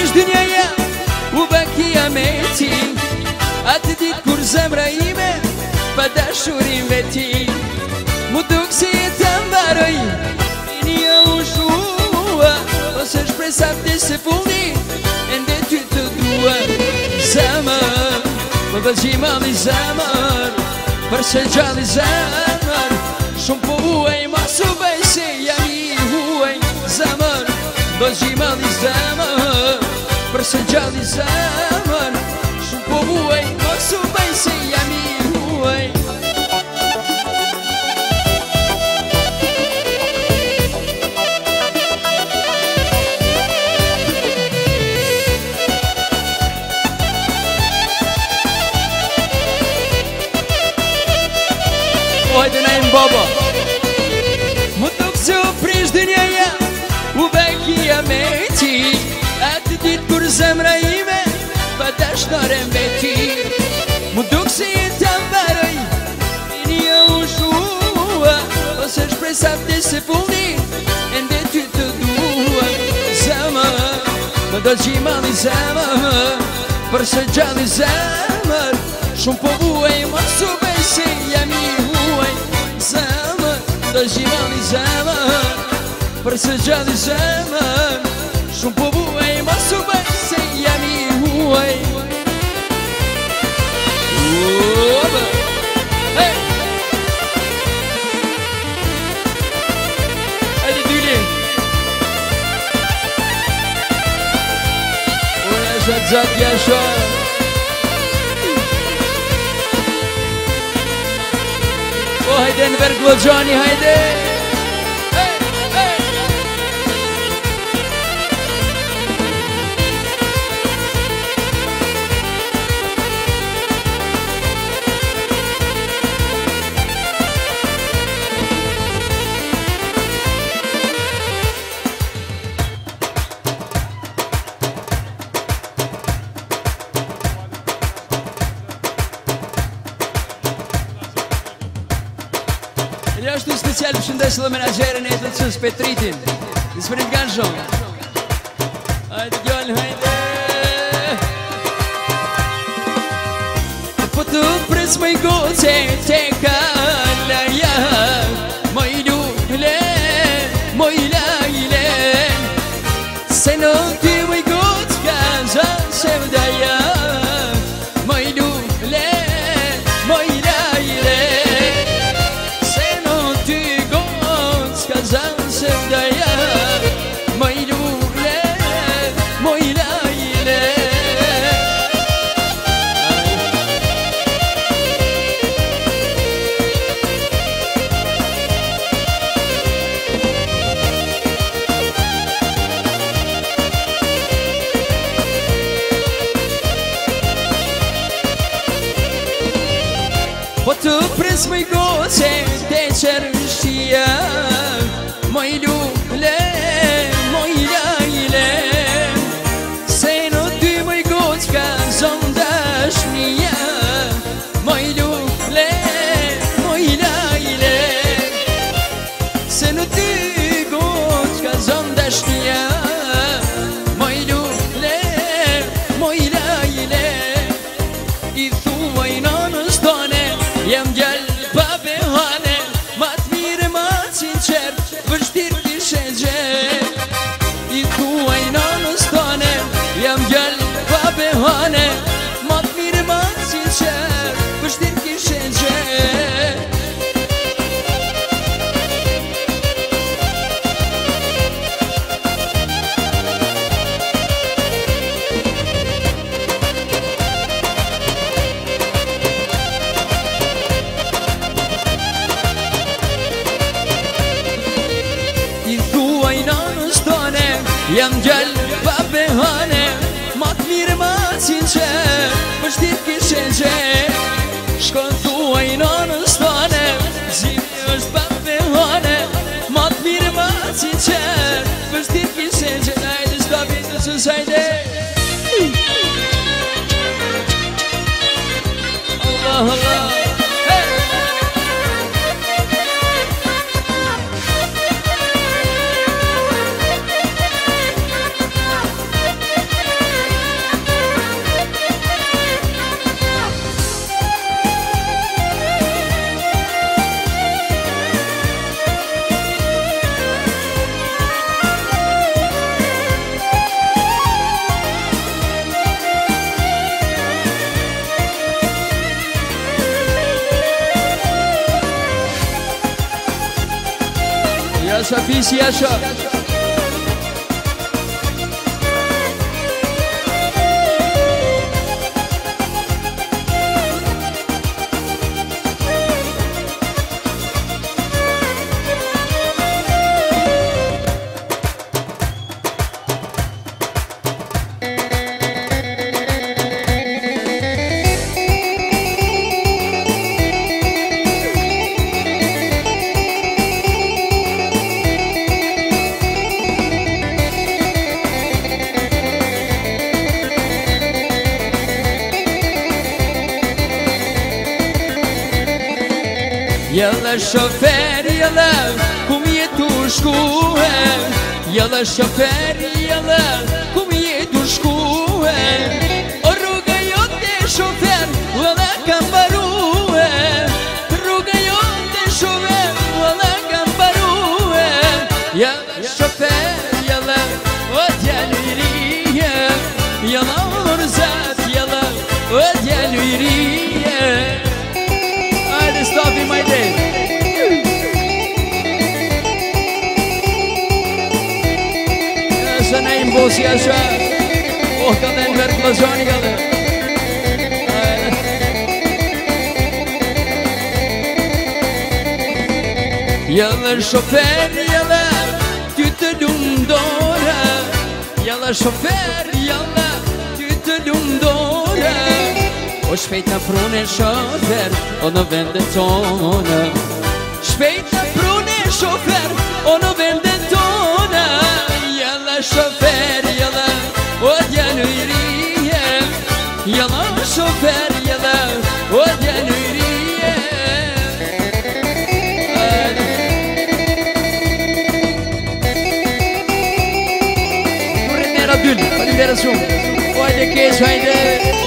prish dynjaja u bakia me ti, atë ditë kur zemra ime pa dashurin veti. Mu duk si të mbaroj një u shua, ose shpresa vdes se fundi ende ty të dua. Zemër, më vëzhi mali zemër, përse gjalli zemër, shumë po huaj ma su bëj se jam i huaj. Zemër, vëzhi mali zemër, përse gjalli zemër, shumë po huaj ma su bëj se jam i huaj. Hajde najmë baba. Mu tuk se u prish dynjaja u bakia me ti, atë ditë kur zemra ime pa dashnare mbeti. Mu tuk se të mbaroj një u shua, ose shpresa vdes se fundi ende ty të dua. Zemër, më do gjimali zemër, përse gjalli zemër, shumë po vuaj ma su bëj se jam i huaj. Zemër, do gjimali zemër, përse gjalli zemër, shumë po vuaj ma su bëj se jam i huaj. Hajde dyli. Ura shatë zatë jasha. O hajde në verë Glogjani, hajde. Është një special për shëndesë dhe menagerën e të cësë Petritin. Në sëpërim kanë shumë. Hajde gjallë, hajde. Po të pres më i goce te kalaja, moj lule, moj lajle, se në ty më i goce ka zanë se vdaja, moj lule, moj lajle, zanë se vdaja, moj lule, moj lajle. Po të pres më i goce te qërështia, moj lule, moj lajle, se në ty moj goç ka zonë dashnia, moj lule, moj lajle, se në ty goç ka zonë dashnia, moj lule, moj lajle. I thuaj nënës tone, jam gjallë pa behane, ma të mire ma të sinqer, vështirë kishe gjerë. I thuaj nënës tone, jam gjallë pa behane, ma të mire ma të sinqer, vështirë kishe gjerë. Jam gjallë pa behane, ma të mire ma të sinqer, vështirë kishe gjerë. Shko thuaj nënës tone, zimi është pa behane, ma të mire ma të sinqer, vështirë kishe gjerë. Hajde stopin të sës, hajde. Allah, Allah. Așa fi așa. Yalla şoför yalla kum yetushkuhe Yalla şoför yalla kum yetushkuhe O rruga jote şoför valla kam baruhe Rruga jote şoför valla kam baruhe Yalla şoför yalla o djeluriye Yalla orzat yalla o djeluriye Stop in my day. Să ne imbosi așa. O că ne merg la zonicale. Yalla şoför yalla tütülüm dora Yalla şoför yalla tütülüm dora O shpejta prune shofer, o në vende tona Shpejta prune shofer, o në vende tona Jalla shofer, jalla, o djalujrije Jalla shofer, jalla, o djalujrije Kurre nera dyn, falimdera shumë. Hajde kesh, hajde.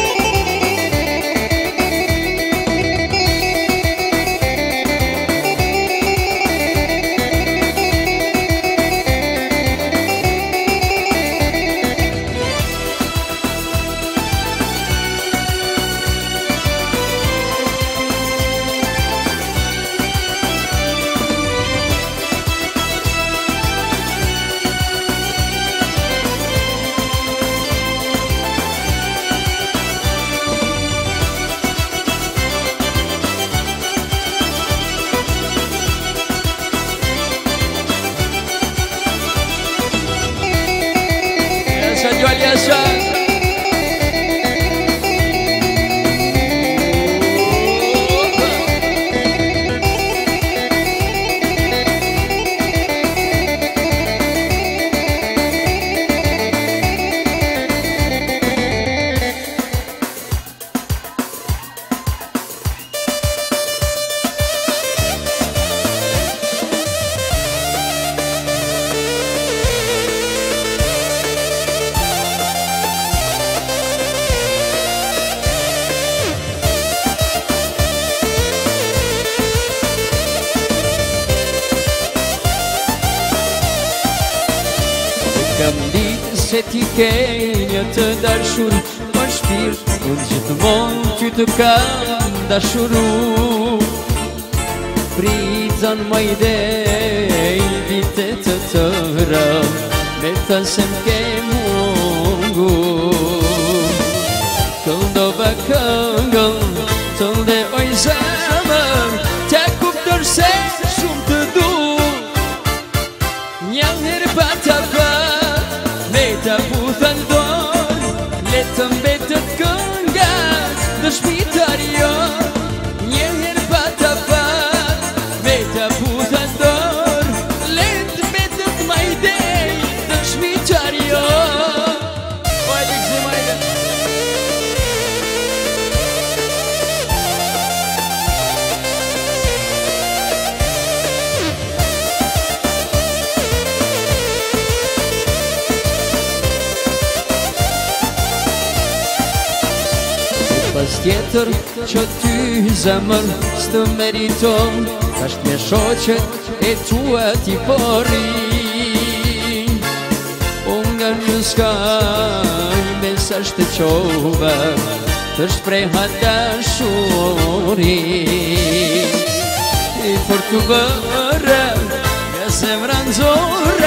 Așa. Kam ditë se ti ke një të dashur Po shpirt, unë gjithmonë ty të kam dashuru Prizon më idej vite të tëra Me të se m'ke mungu Këndova këngën të ndehoj zemër Tja kuptoj se shumë të du Një herë bata Me të putën dorë Le të mbetët kënga Në shpitar jo Një herë bata Me të putën dorë Le të mbetët majdej Në shpitar jo Hajde këzim, hajde. Pas tjetër që ty zemër s'të meriton Ashtë me shoqet e tua ti pori Unë nga një skaj me sa shtë qova Të shpreha dashuri I për të vërë nga zemra nxorr